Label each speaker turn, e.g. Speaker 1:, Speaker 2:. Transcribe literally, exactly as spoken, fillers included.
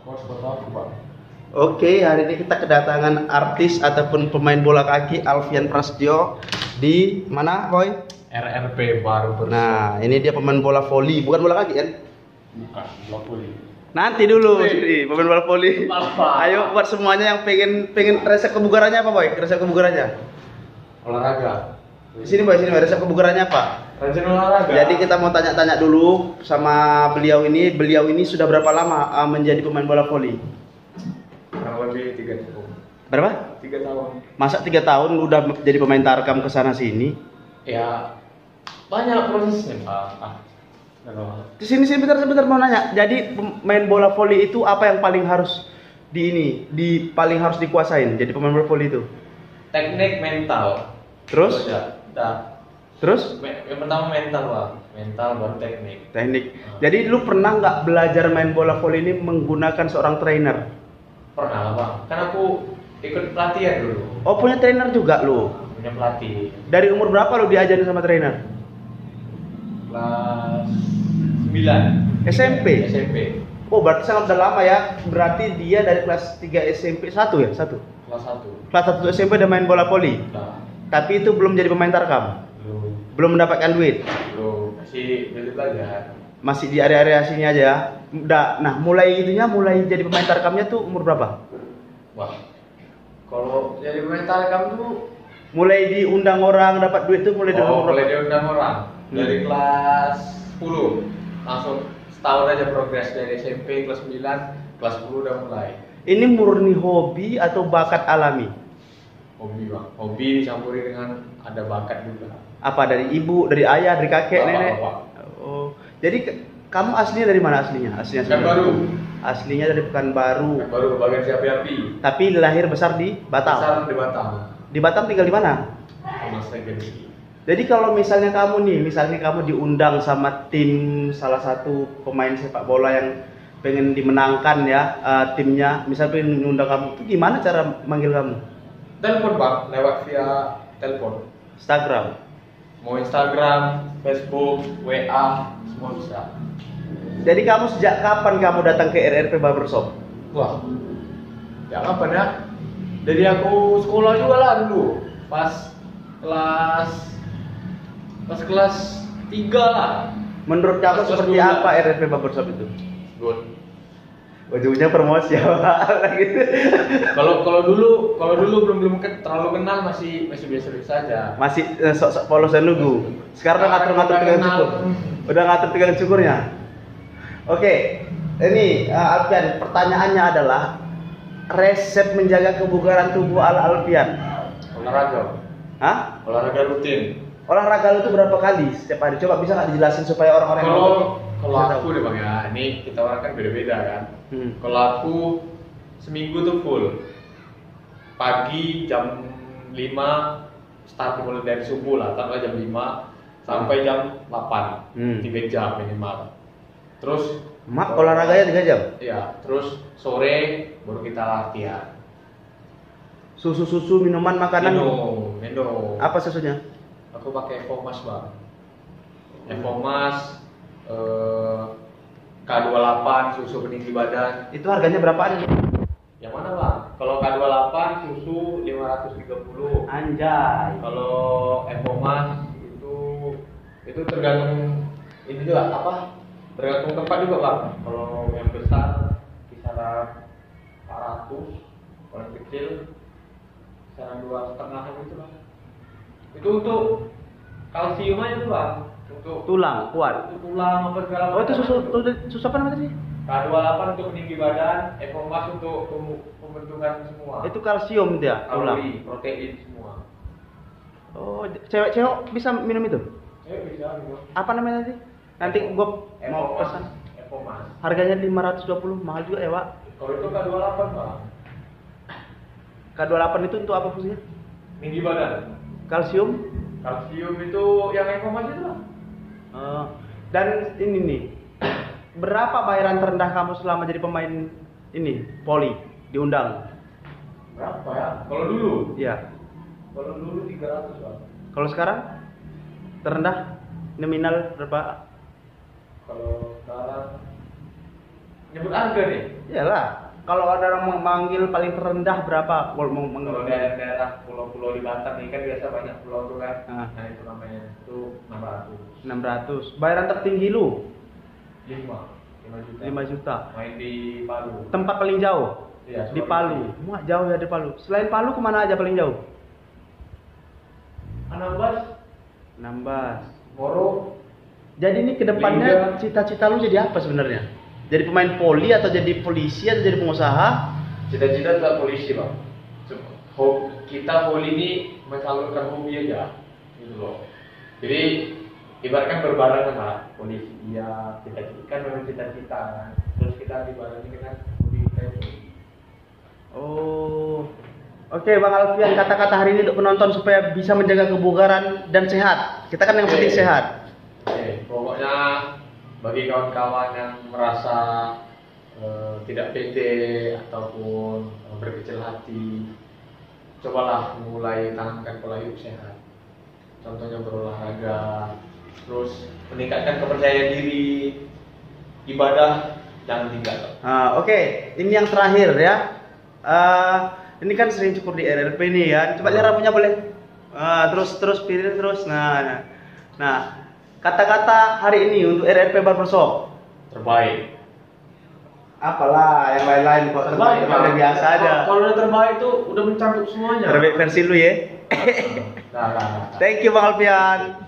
Speaker 1: Bos foto aku, Pak.
Speaker 2: Oke, hari ini kita kedatangan artis ataupun pemain bola kaki Alfian Prasetyo di mana, Boy?
Speaker 1: R R P baru bersih.
Speaker 2: Nah, ini dia pemain bola voli, bukan bola kaki kan?
Speaker 1: Bukan, bola voli.
Speaker 2: Nanti dulu,
Speaker 1: Wih.
Speaker 2: sini, pemain bola voli.
Speaker 1: Apa?
Speaker 2: Ayo buat semuanya yang pengen pengen resep kebugarannya apa, Boy? Resep kebugarannya?
Speaker 1: Olahraga.
Speaker 2: Di sini, Boy, sini, Boy. Resep kebugarannya apa?
Speaker 1: Rajin olahraga.
Speaker 2: Jadi kita mau tanya-tanya dulu sama beliau ini. Beliau ini sudah berapa lama uh, menjadi pemain bola voli?
Speaker 1: kurang lebih tiga tahun.
Speaker 2: Berapa?
Speaker 1: tiga tahun.
Speaker 2: Masa tiga tahun udah jadi pemain tarkam ke sana sini?
Speaker 1: Ya, banyak prosesnya, Pak. Ah. Kalau
Speaker 2: Di sini sini bentar sebentar mau nanya. Jadi pemain bola voli itu apa yang paling harus di ini, di paling harus dikuasain jadi pemain bola voli itu?
Speaker 1: teknik mental.
Speaker 2: Terus?
Speaker 1: Itu aja. Dah.
Speaker 2: Terus
Speaker 1: Me- Yang pertama mental, Pak. Mental baru teknik.
Speaker 2: teknik. Jadi lu pernah nggak belajar main bola voli ini menggunakan seorang trainer?
Speaker 1: Pernah lah, Pak. Kan aku ikut pelatihan dulu.
Speaker 2: Oh, punya trainer juga lu?
Speaker 1: Punya pelatih.
Speaker 2: Dari umur berapa lu diajarin sama trainer?
Speaker 1: Kelas sembilan.
Speaker 2: S M P?
Speaker 1: S M P.
Speaker 2: Oh, berarti sangat udah lama ya. Berarti dia dari kelas tiga S M P satu ya? Satu.
Speaker 1: Kelas satu.
Speaker 2: Kelas satu S M P udah main bola voli.
Speaker 1: Nah,
Speaker 2: Tapi itu belum jadi pemain tarkam.
Speaker 1: belum
Speaker 2: Belum mendapatkan duit.
Speaker 1: belum masih belajar belajar.
Speaker 2: Masih di area-area sini aja ya. Udah, nah mulai itunya mulai jadi pemain tarkamnya tuh umur berapa?
Speaker 1: Wah, kalau jadi pemain tarkam tuh
Speaker 2: Mulai diundang orang dapat duit tuh mulai dari
Speaker 1: oh,
Speaker 2: umur
Speaker 1: mulai
Speaker 2: berapa?
Speaker 1: diundang orang
Speaker 2: Hmm.
Speaker 1: dari kelas sepuluh langsung setahun aja progres dari S M P kelas sembilan kelas sepuluh udah mulai
Speaker 2: Ini murni hobi atau bakat alami?
Speaker 1: hobi, Bang. Hobi dicampuri dengan ada bakat juga.
Speaker 2: Apa dari ibu, dari ayah, dari kakek,
Speaker 1: Bapak,
Speaker 2: nenek?
Speaker 1: bapak.
Speaker 2: Oh, jadi ke- kamu aslinya dari mana aslinya? Aslinya
Speaker 1: Pekanbaru.
Speaker 2: Aslinya dari Pekanbaru.
Speaker 1: Yang baru bagian si api-api.
Speaker 2: Tapi lahir besar di Batam.
Speaker 1: Besar di Batam.
Speaker 2: Di Batam tinggal di mana?
Speaker 1: Thomas Regency.
Speaker 2: Jadi kalau misalnya kamu nih, misalnya kamu diundang sama tim salah satu pemain sepak bola yang pengen dimenangkan ya uh, timnya, misalnya pengen mengundang kamu, itu gimana cara manggil kamu?
Speaker 1: Telepon, Bang, lewat via telepon.
Speaker 2: Instagram.
Speaker 1: Mau Instagram, Facebook, W A, semua bisa.
Speaker 2: Jadi kamu sejak kapan kamu datang ke R R P Barbershop?
Speaker 1: Wah, ya kapan ya? Jadi aku sekolah juga lah dulu, pas kelas pas kelas tiga lah.
Speaker 2: Menurut kamu
Speaker 1: Kelas
Speaker 2: seperti
Speaker 1: dua belas.
Speaker 2: apa R R P Barbershop itu?
Speaker 1: Good.
Speaker 2: Ujungnya promosi apa gitu.
Speaker 1: Kalau kalau dulu kalau dulu belum belum ke- terlalu kenal masih masih biasa-biasa aja.
Speaker 2: Masih eh, sok-sok polos dan lugu. Sekarang udah ngatur-ngatur
Speaker 1: Udah
Speaker 2: tegang
Speaker 1: kenal.
Speaker 2: cukur. Udah ngatur tegang cukurnya. Oke, ini uh, Alfian, pertanyaannya adalah resep menjaga kebugaran tubuh ala Alfian.
Speaker 1: Olahraga.
Speaker 2: Hah?
Speaker 1: Olahraga rutin.
Speaker 2: Olahraga lu tuh berapa kali setiap hari? Coba bisa nggak dijelasin supaya orang-orang yang
Speaker 1: Kalau
Speaker 2: nonton
Speaker 1: kalau
Speaker 2: bisa
Speaker 1: aku
Speaker 2: tahu.
Speaker 1: deh, Bang, ya, ini kita orang kan beda-beda kan.
Speaker 2: Hmm.
Speaker 1: Kalau aku seminggu tuh full. Pagi jam lima start mulai dari subuh lah, taruh jam lima sampai jam delapan.
Speaker 2: Hmm.
Speaker 1: tiga jam minimal. Terus
Speaker 2: Mak, olahraganya tiga jam.
Speaker 1: ya, terus sore baru kita latihan.
Speaker 2: Susu-susu, minuman, makanan.
Speaker 1: Minum, minum.
Speaker 2: Apa susunya?
Speaker 1: Aku pakai Evomas, Bang. Evomas eh, K dua puluh delapan susu peninggi badan.
Speaker 2: Itu harganya berapaan?
Speaker 1: Yang mana, Bang? Kalau K dua puluh delapan susu lima ratus tiga puluh.
Speaker 2: Anjay.
Speaker 1: Kalau Evomas itu itu tergantung ini juga apa? Tergantung tempat juga, Bang. Kalau yang besar kisaran empat ratus, kalau yang kecil kisaran dua setengah gitu, Bang. Itu untuk kalsium aja tuh, Bang. Untuk
Speaker 2: Tulang kuat.
Speaker 1: untuk tulang apa segala
Speaker 2: Oh, itu
Speaker 1: macam.
Speaker 2: susu susu, susu apa namanya tadi?
Speaker 1: K dua puluh delapan untuk peninggi badan, Evomas untuk pem- pembentukan semua.
Speaker 2: Itu kalsium dia, tulang.
Speaker 1: kalori, protein semua.
Speaker 2: Oh, cewek-cewek bisa minum itu?
Speaker 1: Ayo bisa gitu.
Speaker 2: Apa namanya tadi? Nanti gua mau pesan.
Speaker 1: Evomas.
Speaker 2: Harganya lima ratus dua puluh, mahal juga ya, Pak.
Speaker 1: Kalau itu K dua puluh delapan, Bang.
Speaker 2: K dua puluh delapan itu untuk apa fungsinya?
Speaker 1: Tinggi badan.
Speaker 2: Kalsium.
Speaker 1: Kalsium itu yang Evomas itu, Bang.
Speaker 2: Eh, dan ini nih, berapa bayaran terendah kamu selama jadi pemain ini poli diundang?
Speaker 1: Berapa ya? Kalau dulu?
Speaker 2: Iya.
Speaker 1: Kalau dulu tiga ratus, Bang.
Speaker 2: Kalau sekarang terendah nominal berapa?
Speaker 1: Kalau sekarang nyebut harga nih.
Speaker 2: Iyalah. Kalau ada orang memanggil paling terendah berapa? Kalau mau
Speaker 1: Kalau daerah-daerah pulau-pulau di Batam nih kan biasa banyak pulau tuh kan.
Speaker 2: Ah.
Speaker 1: Nah itu namanya itu enam ratus.
Speaker 2: enam ratus. Bayaran tertinggi lu
Speaker 1: lima lima juta.
Speaker 2: lima juta.
Speaker 1: Main di Palu.
Speaker 2: Tempat paling jauh?
Speaker 1: Iya,
Speaker 2: Di Palu. Wah, jauh ya di Palu. Selain Palu kemana aja paling jauh?
Speaker 1: Anambas,
Speaker 2: Nambas.
Speaker 1: Moro.
Speaker 2: Jadi ini kedepannya
Speaker 1: Liga.
Speaker 2: cita-cita lu jadi apa sebenarnya? Jadi pemain poli atau jadi polisi atau jadi pengusaha?
Speaker 1: Cita-cita tetap polisi bang. Cuma, ho- kita poli ini menyalurkan hobi aja, gitu loh. Jadi ibaratkan berbarengan lah. Polisi iya, cita-cita kan memang cita-cita kan. Terus kita dibarengi dengan hobi kita itu.
Speaker 2: Oh. Oke, Bang Alfian, kata-kata hari ini untuk penonton supaya bisa menjaga kebugaran dan sehat. Kita kan yang penting
Speaker 1: Oke.
Speaker 2: sehat.
Speaker 1: Oke, pokoknya bagi kawan-kawan yang merasa eh, tidak pede ataupun eh, berkecil hati, cobalah mulai tanamkan pola hidup sehat. Contohnya berolahraga, terus meningkatkan kepercayaan diri, ibadah jangan tinggalkan.
Speaker 2: Ah, oke, ini yang terakhir ya. Ah, ini kan sering cukur di R R P nih ya. Coba lihat rambutnya boleh. Ah, terus terus pilih terus. Nah, nah. Nah, kata-kata hari ini untuk R R P Barbershop.
Speaker 1: Terbaik.
Speaker 2: Apalah yang lain-lain kok terbaik,
Speaker 1: Bang.
Speaker 2: udah biasa aja.
Speaker 1: Kalau udah terbaik tuh udah mencakup semuanya.
Speaker 2: Terbaik versi lu ya.
Speaker 1: Nah, nah, nah, nah.
Speaker 2: Thank you Bang Alfian.